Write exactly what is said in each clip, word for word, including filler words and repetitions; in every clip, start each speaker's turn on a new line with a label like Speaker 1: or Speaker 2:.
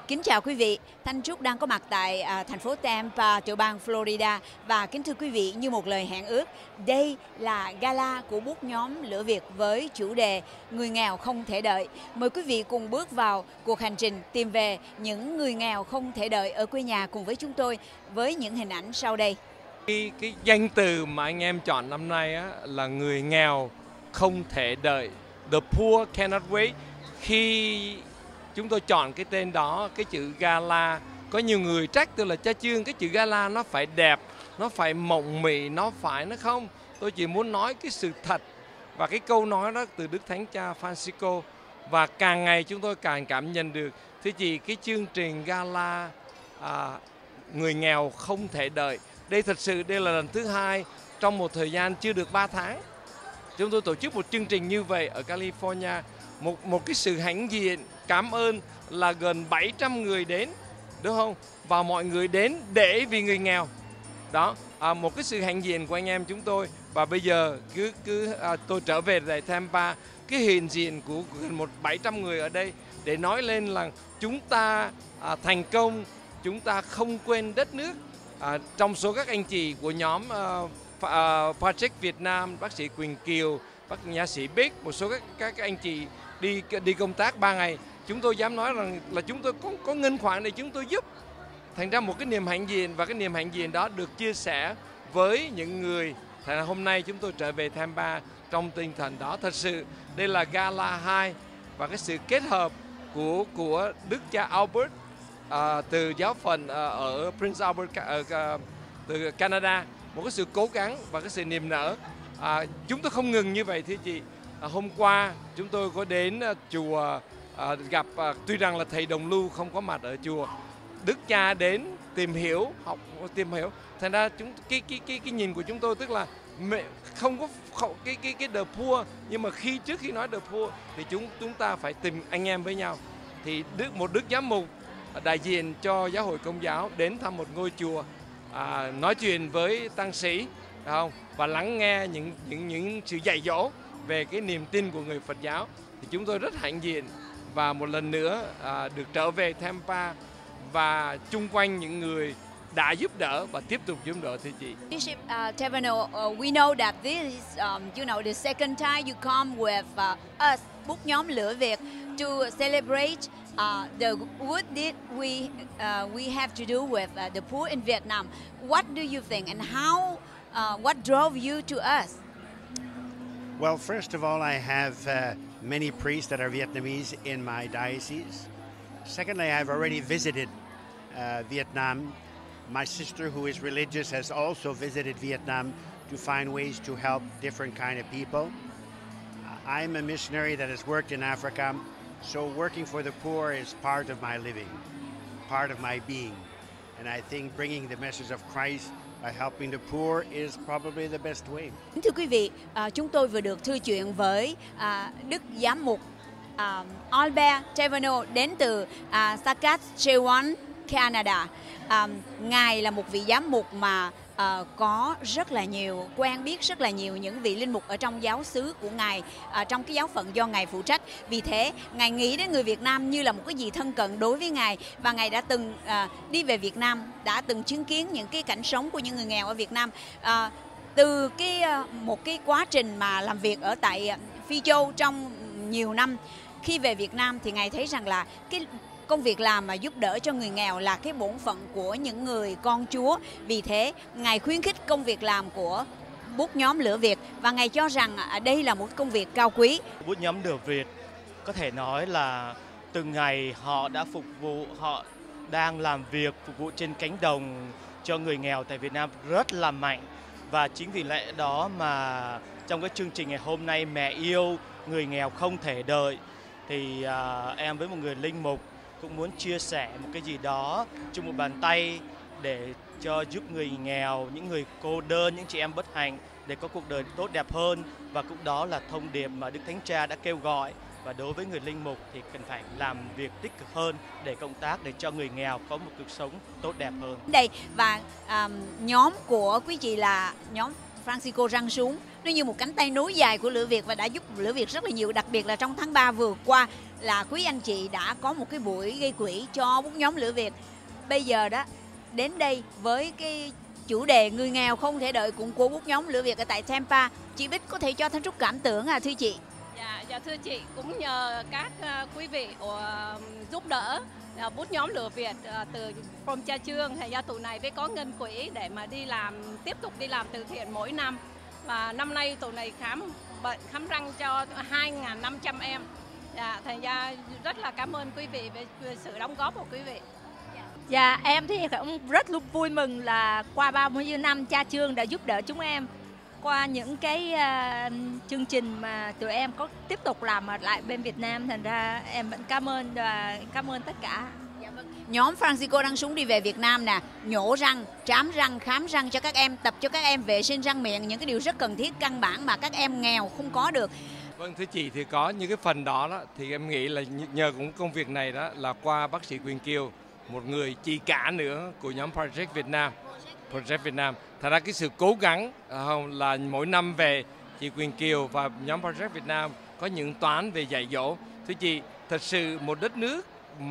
Speaker 1: Kính chào quý vị, Thanh Trúc đang có mặt tại à, thành phố Tampa, tiểu bang Florida. Và kính thưa quý vị, như một lời hẹn ước, đây là gala của bút nhóm Lửa Việt với chủ đề Người nghèo không thể đợi. Mời quý vị cùng bước vào cuộc hành trình tìm về những người nghèo không thể đợi ở quê nhà cùng với chúng tôi với những hình ảnh sau đây.
Speaker 2: Cái, cái danh từ mà anh em chọn năm nay á, là người nghèo không thể đợi. The poor cannot wait. Khi chúng tôi chọn cái tên đó, cái chữ gala, có nhiều người trách tôi là cha Chương, cái chữ gala nó phải đẹp, nó phải mộng mị, nó phải nó không. Tôi chỉ muốn nói cái sự thật. Và cái câu nói đó từ Đức Thánh Cha Francisco. Và càng ngày chúng tôi càng cảm nhận được, thưa chị, cái chương trình gala à, người nghèo không thể đợi. Đây thật sự đây là lần thứ hai trong một thời gian chưa được ba tháng. Chúng tôi tổ chức một chương trình như vậy ở California. Một, một cái sự hãnh diện, cảm ơn là gần bảy trăm người đến, đúng không? Và mọi người đến để vì người nghèo. Đó, à, một cái sự hãnh diện của anh em chúng tôi. Và bây giờ cứ cứ à, tôi trở về tại Tampa, cái hiện diện của gần một bảy trăm người ở đây để nói lên là chúng ta à, thành công, chúng ta không quên đất nước. À, trong số các anh chị của nhóm uh, uh, Project Việt Nam, bác sĩ Quỳnh Kiều, bác nha sĩ Bích, một số các các anh chị đi đi công tác ba ngày, chúng tôi dám nói rằng là chúng tôi có có ngân khoản để chúng tôi giúp. Thành ra một cái niềm hãnh diện, và cái niềm hãnh diện đó được chia sẻ với những người. Thành ra hôm nay chúng tôi trở về Tampa trong tinh thần đó. Thật sự đây là gala hai và cái sự kết hợp của của Đức cha Albert À, từ giáo phận à, ở Prince Albert à, từ Canada, một cái sự cố gắng và cái sự niềm nở. À, chúng tôi không ngừng như vậy thưa chị. À, hôm qua chúng tôi có đến à, chùa à, gặp à, tuy rằng là thầy Đồng Lưu không có mặt ở chùa, Đức cha đến tìm hiểu, học tìm hiểu. Thành ra chúng cái cái cái cái nhìn của chúng tôi tức là không có không, cái cái cái the poor, nhưng mà khi trước khi nói the poor thì chúng chúng ta phải tìm anh em với nhau. Thì đức một đức giám mục đại diện cho giáo hội Công giáo đến thăm một ngôi chùa, à, nói chuyện với tăng sĩ, không, và lắng nghe những những những sự dạy dỗ về cái niềm tin của người Phật giáo, thì chúng tôi rất hãnh diện và một lần nữa à, được trở về Tampa và chung quanh những người đã giúp đỡ và tiếp tục giúp đỡ thưa chị.
Speaker 1: Bishop uh, Taverneau, uh, we know that this is, um, you know, the second time you come with uh, us, bút nhóm Lửa Việt, to celebrate uh, the good deed we uh, we have to do with uh, the poor in Vietnam. What do you think, and how? Uh, what drove you to us?
Speaker 3: Well, first of all, I have uh, many priests that are Vietnamese in my diocese. Secondly, I've already visited uh, Vietnam. My sister, who is religious, has also visited Vietnam to find ways to help different kind of people. I'm a missionary that has worked in Africa, so working for the poor is part of my living, part of my being. And I think bringing the message of Christ by helping the poor is probably the best way.
Speaker 1: Thưa quý vị, à, chúng tôi vừa được thư chuyện với à, Đức Giám mục à, Albert Taverneau đến từ à, Saskatchewan, Canada. À, Ngài là một vị giám mục mà à, có rất là nhiều, quen biết rất là nhiều những vị linh mục ở trong giáo xứ của Ngài, à, trong cái giáo phận do Ngài phụ trách. Vì thế, Ngài nghĩ đến người Việt Nam như là một cái gì thân cận đối với Ngài. Và Ngài đã từng à, đi về Việt Nam, đã từng chứng kiến những cái cảnh sống của những người nghèo ở Việt Nam. À, từ cái một cái quá trình mà làm việc ở tại Phi Châu trong nhiều năm, khi về Việt Nam thì Ngài thấy rằng là cái công việc làm mà giúp đỡ cho người nghèo là cái bổn phận của những người con Chúa. Vì thế, Ngài khuyến khích công việc làm của bút nhóm Lửa Việt và Ngài cho rằng đây là một công việc cao quý.
Speaker 4: Bút nhóm Lửa Việt có thể nói là từng ngày họ đã phục vụ, họ đang làm việc phục vụ trên cánh đồng cho người nghèo tại Việt Nam rất là mạnh. Và chính vì lẽ đó mà trong cái chương trình ngày hôm nay, Mẹ yêu người nghèo không thể đợi, thì uh, em với một người linh mục cũng muốn chia sẻ một cái gì đó chung một bàn tay để cho giúp người nghèo, những người cô đơn, những chị em bất hạnh để có cuộc đời tốt đẹp hơn. Và cũng đó là thông điệp mà Đức Thánh Cha đã kêu gọi. Và đối với người linh mục thì cần phải làm việc tích cực hơn để công tác để cho người nghèo có một cuộc sống tốt đẹp hơn.
Speaker 1: Đây và um, nhóm của quý chị là nhóm Francisco răng xuống. Nó như một cánh tay nối dài của Lửa Việt và đã giúp Lửa Việt rất là nhiều. Đặc biệt là trong tháng ba vừa qua là quý anh chị đã có một cái buổi gây quỹ cho bút nhóm Lửa Việt. Bây giờ đó, đến đây với cái chủ đề người nghèo không thể đợi cùng của bút nhóm Lửa Việt ở tại Tampa, chị Bích có thể cho Thanh Trúc cảm tưởng à thưa chị?
Speaker 5: Dạ, dạ thưa chị, cũng nhờ các uh, quý vị uh, giúp đỡ uh, bút nhóm Lửa Việt uh, từ from Cha Trương, thành ra tụi này mới có ngân quỹ để mà đi làm, tiếp tục đi làm từ thiện mỗi năm. Và năm nay tụi này khám bệnh khám răng cho hai nghìn năm trăm em. Dạ, thành ra rất là cảm ơn quý vị về, về sự đóng góp của quý vị.
Speaker 6: Dạ, em thì cũng rất lúc vui mừng là qua ba mươi năm Cha Trương đã giúp đỡ chúng em. Qua những cái uh, chương trình mà tụi em có tiếp tục làm ở lại bên Việt Nam, thành ra em vẫn cảm ơn và cảm ơn tất cả.
Speaker 1: Nhóm Francisco răng súng đi về Việt Nam nè, nhổ răng, trám răng, khám răng cho các em, tập cho các em vệ sinh răng miệng, những cái điều rất cần thiết căn bản mà các em nghèo không có được.
Speaker 2: Vâng thưa chị, thì có những cái phần đó, đó thì em nghĩ là nhờ cũng công việc này đó là qua bác sĩ Quỳnh Kiều, một người chị cả nữa của nhóm Project Việt Nam. Project Việt Nam. Thật ra cái sự cố gắng uh, là mỗi năm về chị Quỳnh Kiều và nhóm Project Việt Nam có những toán về dạy dỗ. Thưa chị, thật sự một đất nước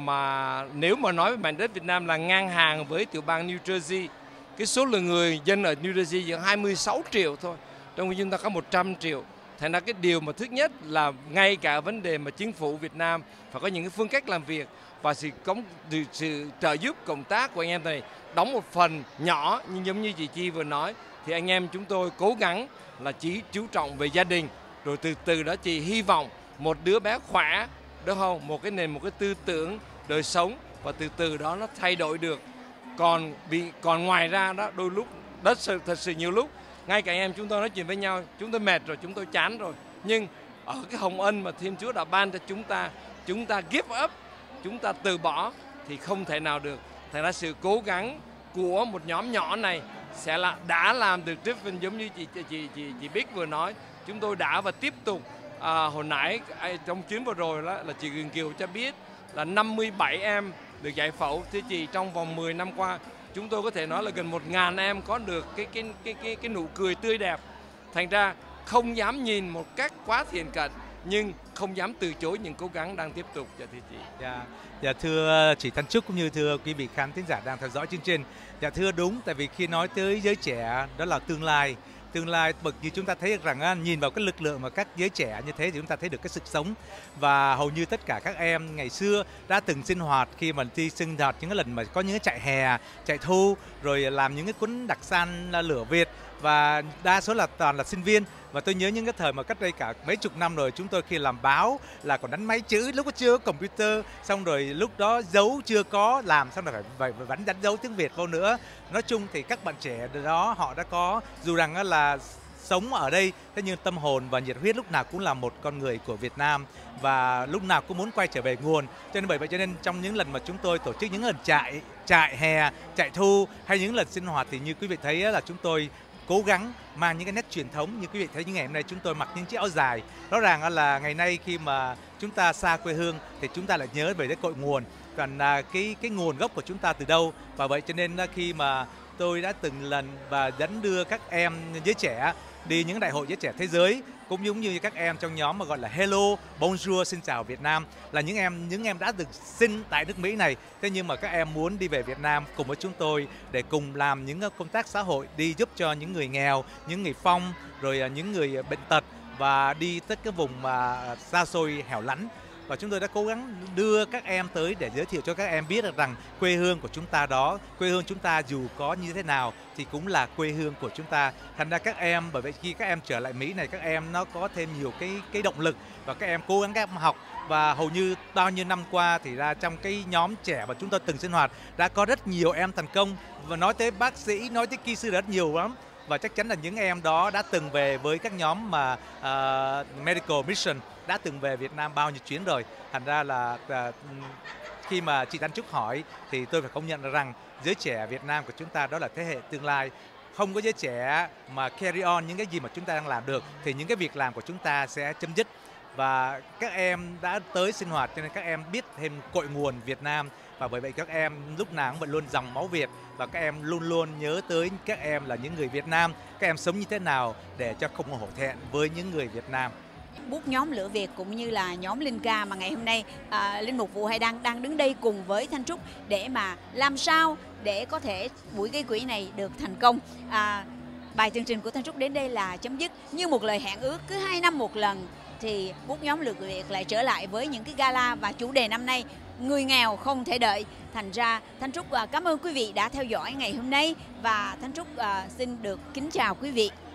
Speaker 2: mà nếu mà nói về mảnh đất Việt Nam là ngang hàng với tiểu bang New Jersey, cái số lượng người dân ở New Jersey chỉ hai mươi sáu triệu thôi, trong khi chúng ta có một trăm triệu. Thành ra cái điều mà thứ nhất là ngay cả vấn đề mà chính phủ Việt Nam phải có những cái phương cách làm việc và sự công sự trợ giúp công tác của anh em này đóng một phần nhỏ, nhưng giống như chị Chi vừa nói thì anh em chúng tôi cố gắng là chỉ chú trọng về gia đình, rồi từ từ đó chị hy vọng một đứa bé khỏe, đúng không, một cái nền một cái tư tưởng đời sống và từ từ đó nó thay đổi được. Còn bị còn ngoài ra đó đôi lúc đất sự thật sự nhiều lúc ngay cả anh em chúng tôi nói chuyện với nhau, chúng tôi mệt rồi, chúng tôi chán rồi, nhưng ở cái hồng ân mà Thiên Chúa đã ban cho chúng ta, chúng ta give up, chúng ta từ bỏ thì không thể nào được. Thành ra sự cố gắng của một nhóm nhỏ này sẽ là đã làm được difference, giống như chị chị chị chị, chị Bích vừa nói, chúng tôi đã và tiếp tục. À, hồi nãy trong chuyến vừa rồi đó là chị Quỳnh Kiều cho biết là năm mươi bảy em được giải phẫu. Thưa chị, trong vòng mười năm qua chúng tôi có thể nói là gần một nghìn em có được cái cái cái cái cái nụ cười tươi đẹp. Thành ra không dám nhìn một cách quá thiện cận nhưng không dám từ chối những cố gắng đang tiếp tục. Dạ thưa chị.
Speaker 7: Dạ, dạ thưa chị Thanh Trúc cũng như thưa quý vị khán thính giả đang theo dõi chương trình. Dạ thưa đúng, tại vì khi nói tới giới trẻ đó là tương lai. Tương lai bậc như chúng ta thấy được rằng nhìn vào cái lực lượng mà các giới trẻ như thế thì chúng ta thấy được cái sức sống, và hầu như tất cả các em ngày xưa đã từng sinh hoạt khi mà đi sinh hoạt những cái lần mà có những cái chạy hè, chạy thu, rồi làm những cái cuốn đặc sản Lửa Việt, và đa số là toàn là sinh viên. Và tôi nhớ những cái thời mà cách đây cả mấy chục năm rồi, chúng tôi khi làm báo là còn đánh máy chữ, lúc đó chưa có computer, xong rồi lúc đó dấu chưa có làm, xong rồi phải, phải, phải vẫn đánh dấu tiếng Việt vô nữa. Nói chung thì các bạn trẻ đó họ đã có, dù rằng là sống ở đây, thế nhưng tâm hồn và nhiệt huyết lúc nào cũng là một con người của Việt Nam, và lúc nào cũng muốn quay trở về nguồn. Cho nên bởi vậy cho nên trong những lần mà chúng tôi tổ chức những lần chạy chạy hè, chạy thu hay những lần sinh hoạt thì như quý vị thấy là chúng tôi cố gắng mang những cái nét truyền thống. Như quý vị thấy những ngày hôm nay chúng tôi mặc những chiếc áo dài, rõ ràng là ngày nay khi mà chúng ta xa quê hương thì chúng ta lại nhớ về cái cội nguồn, còn cái cái nguồn gốc của chúng ta từ đâu. Và vậy cho nên khi mà tôi đã từng lần và dẫn đưa các em giới trẻ đi những đại hội giới trẻ thế giới, cũng giống như các em trong nhóm mà gọi là Hello, Bonjour, xin chào Việt Nam, là những em những em đã được sinh tại nước Mỹ này. Thế nhưng mà các em muốn đi về Việt Nam cùng với chúng tôi để cùng làm những công tác xã hội, đi giúp cho những người nghèo, những người phong, rồi những người bệnh tật, và đi tới cái vùng mà xa xôi hẻo lánh. Và chúng tôi đã cố gắng đưa các em tới để giới thiệu cho các em biết được rằng quê hương của chúng ta đó, quê hương chúng ta dù có như thế nào thì cũng là quê hương của chúng ta. Thành ra các em, bởi vậy khi các em trở lại Mỹ này, các em nó có thêm nhiều cái cái động lực, và các em cố gắng các em học. Và hầu như bao nhiêu năm qua thì ra trong cái nhóm trẻ mà chúng tôi từng sinh hoạt đã có rất nhiều em thành công, và nói tới bác sĩ, nói tới kỹ sư rất nhiều lắm. Và chắc chắn là những em đó đã từng về với các nhóm mà uh, Medical Mission, đã từng về Việt Nam bao nhiêu chuyến rồi. Thành ra là uh, khi mà chị Thanh Trúc hỏi thì tôi phải công nhận rằng giới trẻ Việt Nam của chúng ta đó là thế hệ tương lai. Không có giới trẻ mà carry on những cái gì mà chúng ta đang làm được thì những cái việc làm của chúng ta sẽ chấm dứt. và các em đã tới sinh hoạt cho nên các em biết thêm cội nguồn Việt Nam, và bởi vậy các em lúc nào cũng vẫn luôn dòng máu Việt, và các em luôn luôn nhớ tới các em là những người Việt Nam, các em sống như thế nào để cho không hổ thẹn với những người Việt Nam.
Speaker 1: Bút nhóm Lửa Việt cũng như là nhóm Linh Ca mà ngày hôm nay à, Linh Mục Vũ Hải Đăng đang đứng đây cùng với Thanh Trúc để mà làm sao để có thể buổi gây quỹ này được thành công. À, bài chương trình của Thanh Trúc đến đây là chấm dứt. Như một lời hẹn ước, cứ hai năm một lần thì bút nhóm Lửa Việt lại trở lại với những cái gala, và chủ đề năm nay người nghèo không thể đợi. Thành ra Thanh Trúc cảm ơn quý vị đã theo dõi ngày hôm nay, và Thanh Trúc xin được kính chào quý vị.